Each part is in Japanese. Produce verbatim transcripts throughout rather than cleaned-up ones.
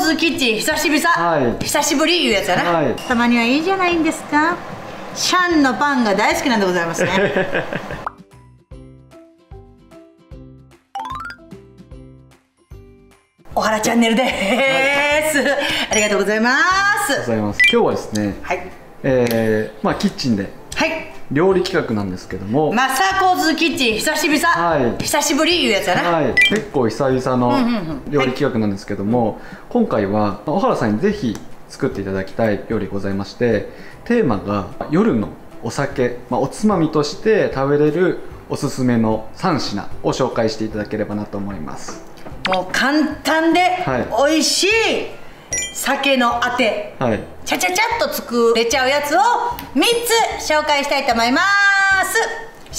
ズキッチン久しぶり、はい、久しぶりいうやつやな、はい、たまにはいいじゃないんですか。シャンのパンが大好きなんでございますねおはらチャンネルです、はい、ありがとうございます。 ございます。今日はですね、はい、えー、まあキッチンで、はい、料理企画なんですけども、 マサコズキッチン久しぶり、はい、久しぶりいうやつやな、 はい、結構久々の料理企画なんですけども、はい、今回は小原さんにぜひ作っていただきたい料理ございまして、テーマが夜のお酒、まあ、おつまみとして食べれるおすすめのさん品を紹介していただければなと思います。 もう簡単で美味しい酒のあて、はい、ちゃちゃちゃっと作れちゃうやつをみっつ紹介したいと思います。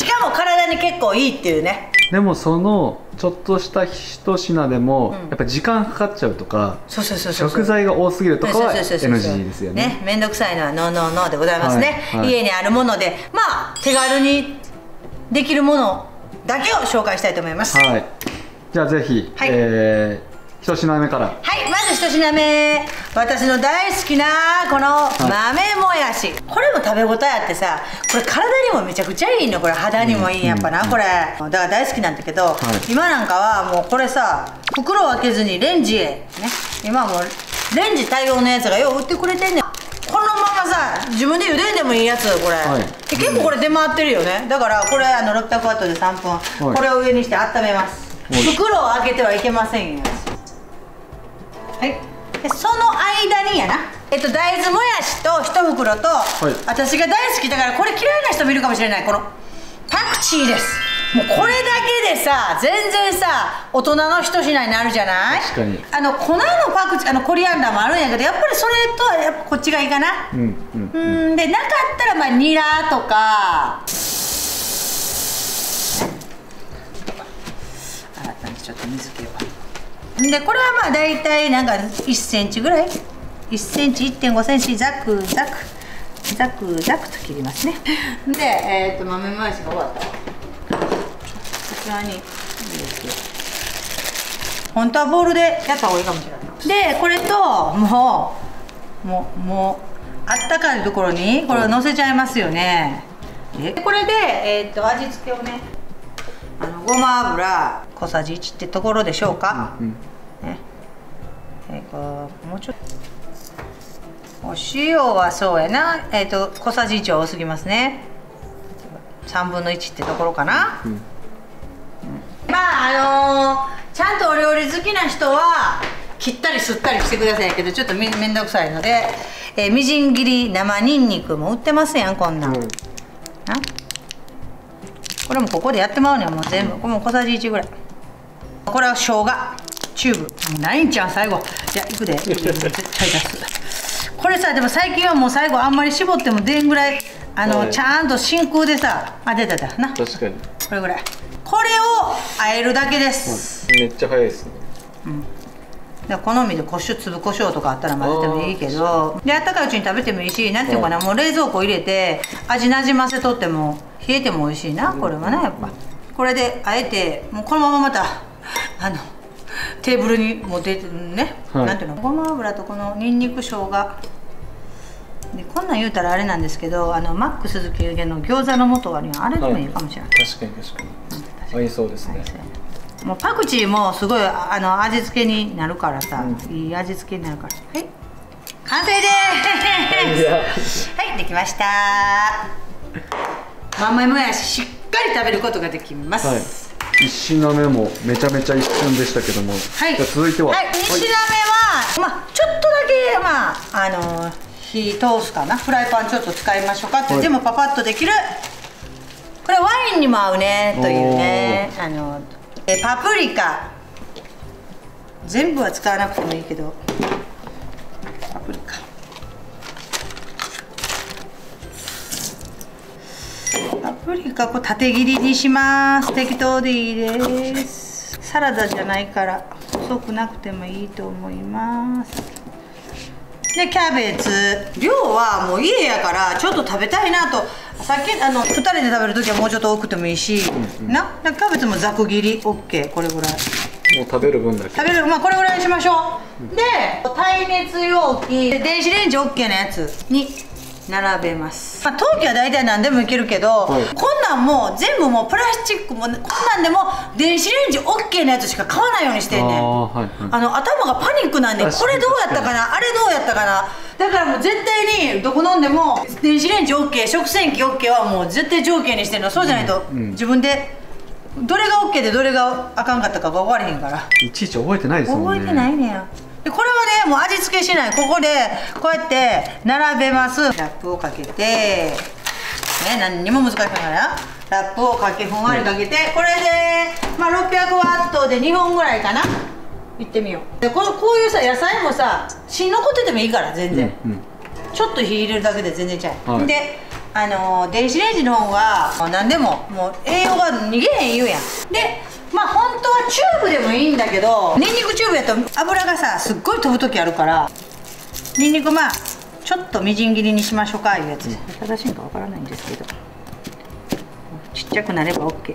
しかも体に結構いいっていうね。 でもそのちょっとした一品でも、うん、やっぱ時間かかっちゃうとか、食材が多すぎるとかは エヌジー ですよね。ね、 めんどくさいのはノーノーノーでございますね、はいはい、家にあるものでまあ手軽にできるものだけを紹介したいと思います。 はい、じゃあぜひ、はい、えー一品目から。 はい、まず一品目、私の大好きなこの豆もやし、はい、これも食べ応えあってさ、これ体にもめちゃくちゃいいの、これ肌にもいいやっぱな、うん、これだから大好きなんだけど、はい、今なんかはもうこれさ袋を開けずにレンジへね、今もうレンジ対応のやつがよう売ってくれてんねん。このままさ自分で茹でんでもいいやつこれ、はい、結構これ出回ってるよね。だからこれあのろっぴゃくワットでさんぷん、はい、これを上にして温めます。袋を開けてはいけませんよ。はい、でその間にやな、えっと、大豆もやしと一袋と、はい、私が大好きだからこれ嫌いな人もいるかもしれない、このパクチーです。もうこれだけでさ全然さ大人の一品になるじゃない。 確かにあの粉のパクチー、あのコリアンダーもあるんやけど、やっぱりそれとはやっぱこっちがいいかな。うんうんうん、でなかったらまあニラとか、洗ったんでちょっと水気を。でこれはまあ大体なんかいっセンチぐらい、いっセンチ いってんごセンチザクザクザクザクと切りますね。で、えー、と豆もやしが終わったこちらに入れて、本当はボウルでやった方がいいかもしれない。でこれともうもうもうあったかいところにこれをのせちゃいますよね。でこれで、えー、と味付けをね、あのごま油小さじいちってところでしょうか、うんうんね、えー、こうもうちょっとお塩はそうやな、えー、と小さじいちは多すぎますね。さんぶんのいちってところかな、うんうん、まああのー、ちゃんとお料理好きな人は切ったりすったりしてくださいけど、ちょっと め, めんどくさいので、えー、みじん切り生にんにくも売ってますやんこんなん、うん、なこれもここでやってまうねん、もう全部これも小さじいちぐらい。これは生姜チューブないんちゃん最後。いやいくで絶対出す。これさでも最近はもう最後あんまり絞っても出んぐらいあの、はい、ちゃんと真空でさ、あ出た出たな、 確かにこれぐらい。これを和えるだけです、 はい、めっちゃ早いですね。 うんで好みでこしょ粒胡椒とかあったら混ぜてもいいけど、であったかいうちに食べてもいいし、なんていうかな、もう冷蔵庫入れて味なじませとっても冷えても美味しいな、これはねやっぱ。これであえてもうこのまままたあのテーブルに持ってね、はい、なんていうの、ごま油とこのにんにく生姜で、こんなん言うたらあれなんですけど、あのマック鈴木の餃子の素があれでもいいかもしれない、はい、 確かに確かに、うん、合いそうですね、はい、 もうパクチーもすごいあの味付けになるからさ、うん、いい味付けになるから。はい完成ですはいできました。豆もやししっかり食べることができます、はい、 一品目もめちゃめちゃ一瞬でしたけども、はい、じゃあ続いては、はい、 二品目は、まあ、ちょっとだけ、まあ、あの火通すかな、フライパンちょっと使いましょうかって、はい、でもパパッとできる、これワインにも合うねというね、あのえパプリカ全部は使わなくてもいいけど、パプリカパプリカこう縦切りにします。適当でいいです。サラダじゃないから細くなくてもいいと思います。でキャベツ量はもう家やからちょっと食べたいなと、さっきあのふたりで食べる時はもうちょっと多くてもいいし、うんうん、なキャベツもざく切り オーケー、 これぐらいもう食べる分だけ食べる、まあこれぐらいにしましょう。 で耐熱容器、電子レンジ OK なやつに並べます。まあ、陶器は大体何でもいけるけど、はい、こんなんもう全部もうプラスチックもこんなんでも電子レンジ OK なやつしか買わないようにしてんねん。あ、はいはい、あの頭がパニックなんで、これどうやったかなあれどうやったかな、だからもう絶対にどこ飲んでも電子レンジ OK、 食洗機 OK はもう絶対条件にしてるの。そうじゃないと自分でどれが OK でどれがあかんかったか分からへんから、 いちいち覚えてないですもんね。 覚えてないねや。でこれはねもう味付けしない。ここでこうやって並べます。ラップをかけてね、何にも難しくないからラップをかけふんわりかけて、これでまあろっぴゃくワットでにほんぐらいかな、いってみよう。でこのこういうさ野菜もさ芯残っててもいいから全然、うんうん、ちょっと火入れるだけで全然ちゃう、はい、であのー、電子レンジの方が何でももう栄養が逃げへん言うやん。でまあ本当はチューブでもいいんだけど、ニンニクチューブやと油がさすっごい飛ぶ時あるから、ニンニクまあちょっとみじん切りにしましょうかいうやつ、うん、正しいんかわからないんですけど、ちっちゃくなれば OK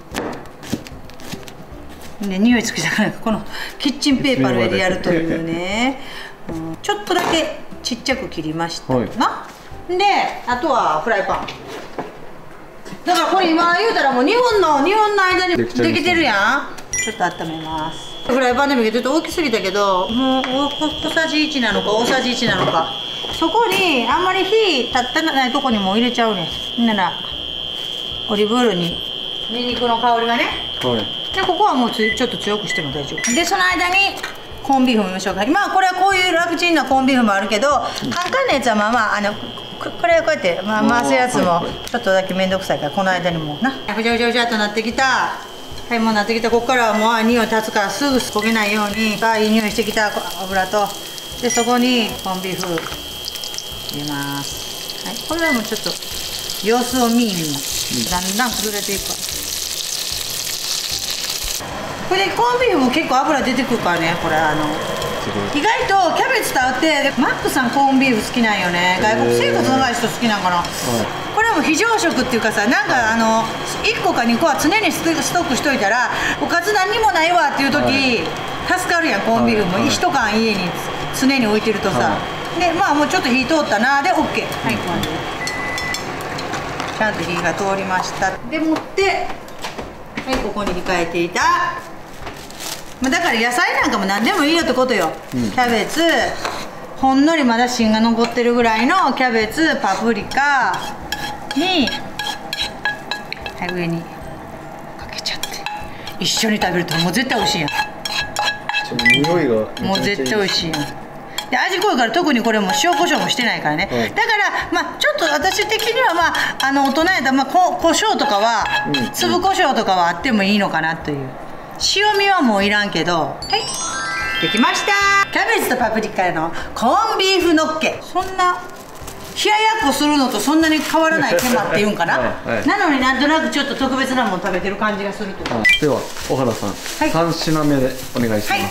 で、匂いつけたからこのキッチンペーパーでやるというね、うん、ちょっとだけちっちゃく切りましたな、はい、であとはフライパンだから、これ今言うたらもうにほんのにほんの間にできてるやん。ちょっと温めます。フライパンでもちょっと大きすぎたけど、もう小さじいちなのか大さじいちなのか、そこにあんまり火立ってないとこにも入れちゃうねん。ならオリーブオイルにニンニクの香りがね、はい、でここはもうつちょっと強くしても大丈夫で、その間にコンビーフも見ましょうか。まあこれはこういう楽ちんなコンビーフもあるけど、カンカンのやつはまあまああのこれはこうやって、まあ、回すやつもちょっとだけ面倒くさいから、この間にもなぐちゃぐちゃぐちゃっとなってきた。はい、もうなってきた。ここからはもう匂い立つからすぐ焦げないように、あいい匂いしてきた油と、でそこにコンビーフ入れます。はい、これはもうちょっと様子を見にだんだん崩れていくから、これでコンビーフも結構油出てくるからね。これあの意外とキャベツと合って、マックさんコンビーフ好きなんよね。外国生活長い人好きなんかな、はい、これはもう非常食っていうかさ、なんかあのいっこかにこは常にストックしといたらおかず何にもないわっていう時、はい、助かるやん。コンビーフも、はい、一缶家に常に置いてるとさ、はい、でまあもうちょっと火通ったなで OK、はい、こんでちゃんと火が通りました。でもって、はい、ここに控えていた、まあ、だから野菜なんかも何でもいいよってことよ、うん、キャベツほんのりまだ芯が残ってるぐらいのキャベツ、パプリカに、はい、上にかけちゃって一緒に食べるともう絶対おいしいやん。 匂いがもう絶対おいしいやん。で味濃いから特にこれも塩コショウもしてないからね、はい、だからまあちょっと私的にはまああの大人やったらまあこ胡椒とかは、うん、粒胡椒とかはあってもいいのかなという。塩味はもういらんけど、はいできました。キャベツとパプリカのコンビーフのっけ。そんな冷ややっこするのとそんなに変わらない手間っていうんかな、はいはい、なのになんとなくちょっと特別なもの食べてる感じがするという。 では小原さん、はい、さん品目でお願いします。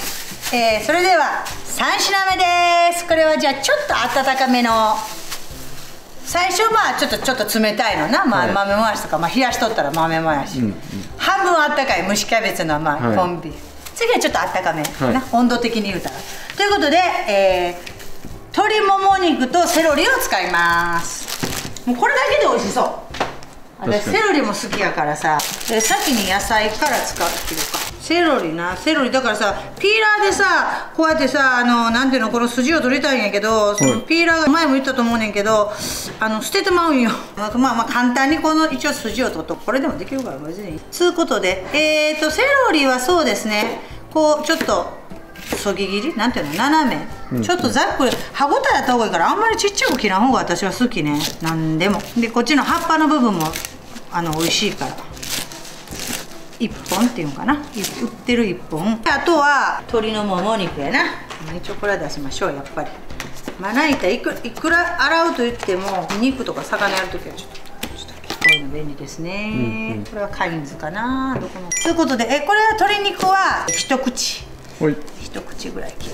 はい、えー、それではさん品目です。これはじゃあちょっと温かめの、最初まあちょっとちょっと冷たいのな、まあ、はい、豆もやしとか、まあ、冷やしとったら豆もやし、うんうん、半分あったかい蒸しキャベツのまあ、はい、コンビーフ、次はちょっとあったかめ、はい、な温度的に言うたらということで、えー、鶏もも肉とセロリを使います。もうこれだけで美味しそう。私セロリも好きやからさ、で先に野菜から使ってるか。セロリな、セロリだからさ、ピーラーでさこうやってさ、あのなんていうの、この筋を取りたいんやけど、そのピーラーが前も言ったと思うねんけど、あの捨ててまうんよ。まあまあ簡単にこの一応筋を取っと、これでもできるから別に。つうことで、えーとセロリはそうですね、こうちょっとそぎ切りなんていうの、斜め、うん、ちょっとざっくり歯ごたえやった方がいいから、あんまりちっちゃく切らん方が私は好きね。なんでもで、こっちの葉っぱの部分もあの美味しいからいっぽんっていうのかな、売ってるいっぽん。あとは鶏のもも肉やな。一応これは出しましょう。やっぱりまな板いくいくら洗うと言っても肉とか魚やるときはちょっとこういうの便利ですね、うんうん、これはカインズかな、どこの。ということで、えこれは鶏肉は一口、はい、一口ぐらい切る。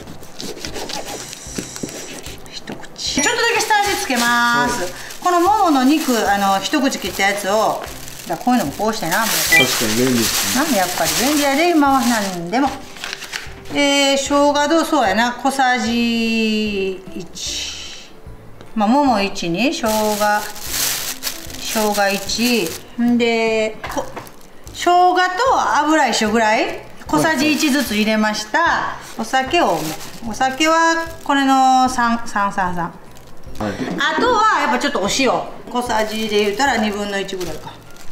一口ちょっとだけ下味つけます、はい、このももの肉、あの一口切ったやつを、だこういうのもこうしてな、もう確かに便利ですね。 なんやっぱり便利やで、今は何でも。 えー、生姜どうそうやな、小さじいち、まあももいちに生姜生姜いちで、こ生姜と油一緒ぐらい小さじいちずつ入れました。お酒をお酒はこれのさん、さん、さん、さん、はい、あとはやっぱちょっとお塩小さじで言うたらにぶんのいちぐらいか。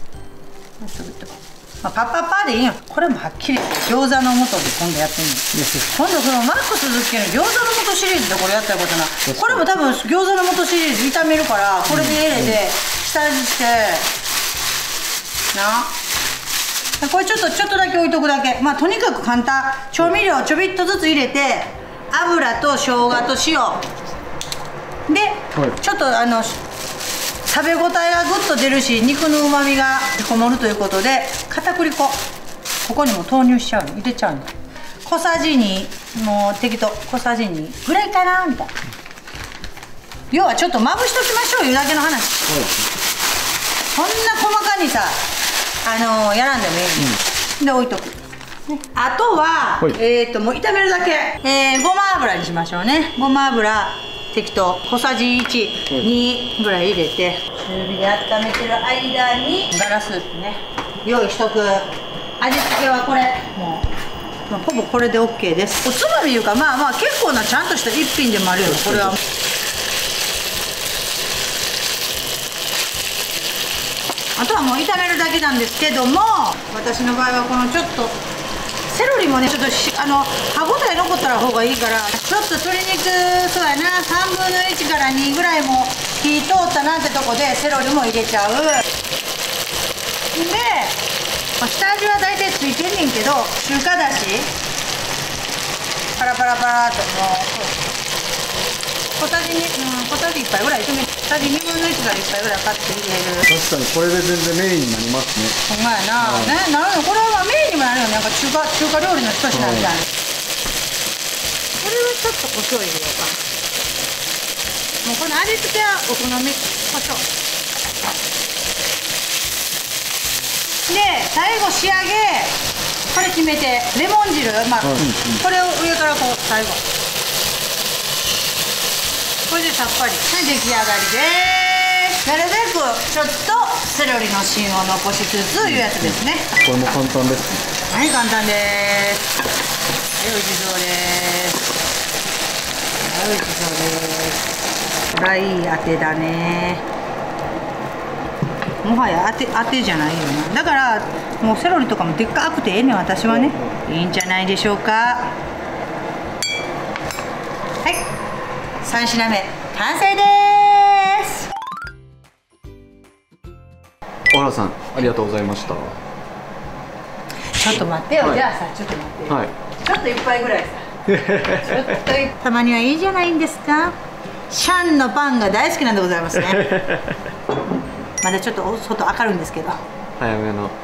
まあ、パッパッパーでいいよ。これもはっきり餃子の素で今度やってみる。今度そのマックスズッキーの餃子の素シリーズでこれやったことな。これも多分餃子の素シリーズ炒めるからこれで入れて下味してな。これちょっとちょっとだけ置いとくだけ。まあとにかく簡単。調味料ちょびっとずつ入れて油と生姜と塩で、はい、ちょっとあの食べ応えがぐっと出るし肉のうまみがこもるということで片栗粉ここにも投入しちゃうの、入れちゃうの。小さじにもう適当小さじにぐらいかなみたいな。要はちょっとまぶしときましょういうだけの話。そんな細かにさあのー、やらんでもいい、うん、で置いとく。あとは、はい、えっともう炒めるだけ、えー、ごま油にしましょうね。ごま油適当小さじいち、にぐらい入れて中火で温めてる間にガラスープね用意しとく。味付けはこれもう、まあ、ほぼこれで オーケー です。おつまみいうかまあまあ結構なちゃんとした一品でもあるよこれは。あとはもう炒めるだけなんですけども、私の場合はこのちょっとセロリもねちょっとあの歯ごたえ残ったら方がいいからちょっと鶏肉そうやなさんぶんのいちからにぐらいも火通ったなってとこでセロリも入れちゃう。で、まあ、下味は大体ついてんねんけど中華だしパラパラパラっともう小さじに、うん、小さじいっぱいぐらい小さじにぶんのいちからいっぱいぐらい買って入れる。 確かにこれで全然メインになりますね。 ほんまやな、はい、ね、なるのこれはメインにもなるよね。なんか中華中華料理の一品みたいな、はい、これはちょっと胡椒入れようか。もうこの味付けはお好み胡椒で最後仕上げこれ決めてレモン汁、まあ、はい、これを上からこう最後これでさっぱり、はい、出来上がりです。なるべくちょっとセロリの芯を残しつついうやつですね。 これも簡単ですね。 はい、簡単です。はい、美味しそうです。はい、美味しそうです。これはいい当てだね。もはや当て当てじゃないよな。だからもうセロリとかもでっかくてええねん私はね。いいんじゃないでしょうか。はい、さん品目完成です。 小原さんありがとうございました。 ちょっと待ってよ、はい、じゃあさちょっと待ってよ、はい、ちょっと一杯ぐらいさちょっとたまにはいいじゃないんですか。シャンのパンが大好きなんでございますねまだちょっと外明るいんですけど早めの、うん、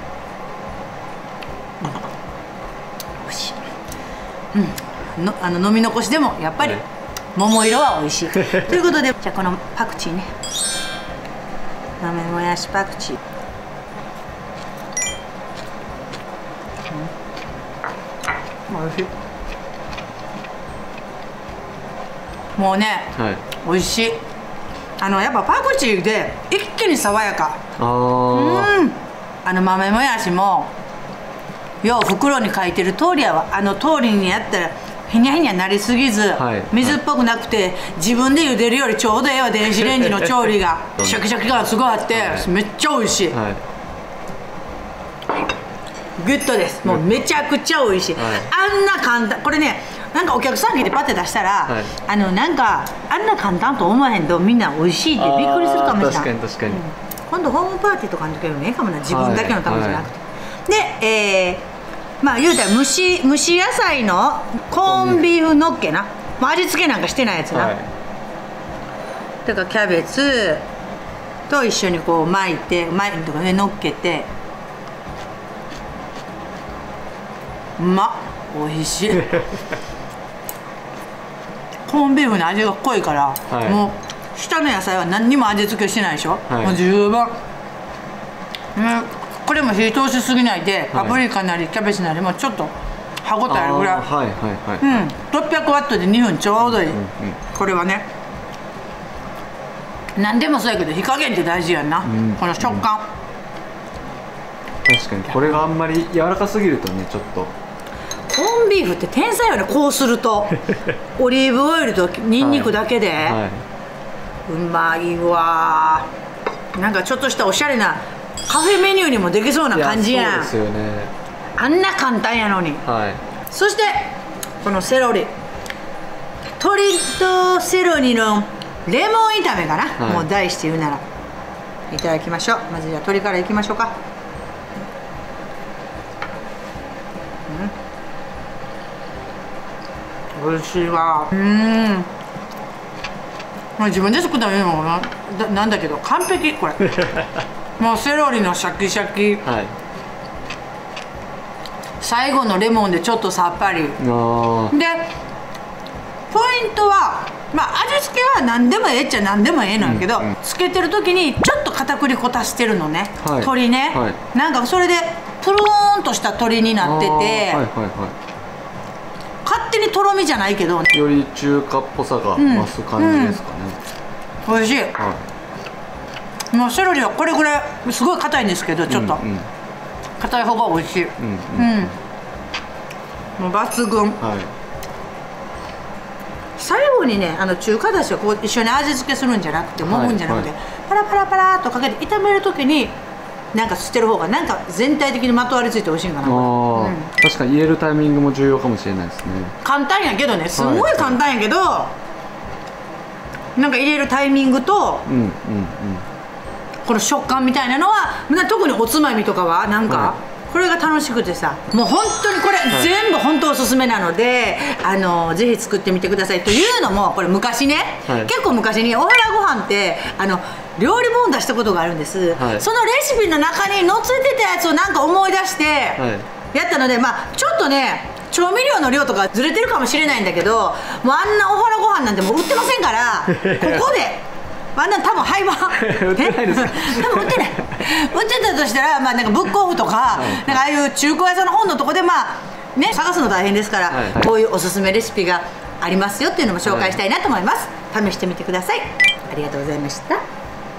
おいしい、うん、のあの飲み残しでもやっぱり、はい、桃色は美味しいということでじゃあこのパクチーね豆もやしパクチー、うん、おいしい。もうね、はい、美味しい。あのやっぱパクチーで一気に爽やか。あうんあの豆もやしもよう袋に書いてる通りやわ。あの通りにやったらへにゃへにゃなりすぎず、はい、水っぽくなくて自分で茹でるよりちょうどええわ。電子レンジの調理がシャキシャキ感すごいあって、はい、めっちゃ美味しい、はい、グッドです。もうめちゃくちゃ美味しい、はい、あんな簡単これねなんかお客さん来てパッて出したら、はい、あのなんかあんな簡単と思わへんとみんな美味しいってびっくりするかもしれない。 確かに確かに、うん、 今度ホームパーティーとかの時はねえかもな自分だけのためじゃなくて、はいはい、で、えーまあ言うたら蒸し蒸し野菜のコーンビーフのっけな、まあ、味付けなんかしてないやつな、はい、だからキャベツと一緒にこう巻いて巻いてとかねのっけてうまっ美味しいコーンビーフの味が濃いから、はい、もう下の野菜は何にも味付けしてないでしょ、はい、もう十分、うんこれも火通しすぎないで、パプリカなりキャベツなりもちょっと歯ごたえあるぐらい。 はいはいはい、 うん、ろっぴゃくワットでにふんちょうどいい、 うんうん、 これはね。何でもそうやけど火加減って大事やんな、うん、この食感、 うん、確かにこれがあんまり柔らかすぎるとねちょっと。 コンビーフって天才よね。こうするとオリーブオイルとニンニクだけで、はいはい、うまいわ。なんかちょっとしたおしゃれなカフェメニューにもできそうな感じやん。 そうですよね。 あんな簡単やのに、はい、そしてこのセロリ、鶏とセロリのレモン炒めかな、はい、もう題して言うなら。いただきましょう。まずじゃあ鶏からいきましょうか。うん、おいしいわ。うん、まあ自分で作ったのいいのかな、なんだけど完璧これもうセロリのシャキシャキ、はい、最後のレモンでちょっとさっぱりで、ポイントはまあ味付けは何でもええっちゃ何でもええのやけど、うんうん、つけてる時にちょっと片栗粉足してるのね、はい、鶏ね、はい、なんかそれでプルーンとした鶏になってて、はいはいはい、勝手にとろみじゃないけどより中華っぽさが増す感じですかね、 うんうん、おいしい、はい、もうセロリはこれぐらいすごい硬いんですけどちょっと硬、うんうん、い方がおいしい、うん、うんうん、もう抜群、はい、最後にねあの中華だしをこう一緒に味付けするんじゃなくてもむんじゃなくて、はいはい、パラパラパラっとかけて炒める時になんか捨てる方がなんか全体的にまとわりついて美味しいんかな。あ、うん、 確かに入れるタイミングも重要かもしれないですね。簡単やけどね、すごい簡単やけど、はい、なんか入れるタイミングと、うんうんうん、この食感みたいなのは特におつまみとかはなんか、はい、これが楽しくてさ、もう本当にこれ、はい、全部本当おすすめなので、あのぜひ作ってみてください。というのもこれ昔ね、はい、結構昔におはらご飯ってあの料理本出したことがあるんです、はい、そのレシピの中に載せてたやつをなんか思い出してやったので、まあちょっとね調味料の量とかずれてるかもしれないんだけど、もうあんなおはらご飯なんてもう売ってませんからここであんな多分廃盤売ってないですか多分売ってない売ってたとしたら、まあ、なんかブックオフとか、はい、なんかああいう中古屋さんの本のとこでまあね探すの大変ですから、はいはい、こういうおすすめレシピがありますよっていうのも紹介したいなと思います、はい、試してみてください。ありがとうございました。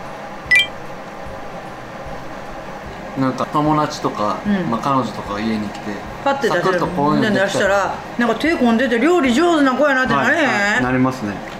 なんか友達とか、うん、まあ彼女とか家に来てパッて出したら出したらなんか手込んでて料理上手な子やなってなれへん、はいはい、 なりますね。